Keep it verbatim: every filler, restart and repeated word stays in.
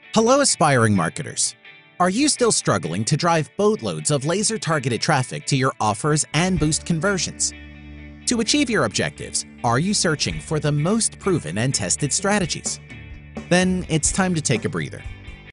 Hello, aspiring marketers. Are you still struggling to drive boatloads of laser-targeted traffic to your offers and boost conversions? To achieve your objectives, are you searching for the most proven and tested strategies? Then it's time to take a breather.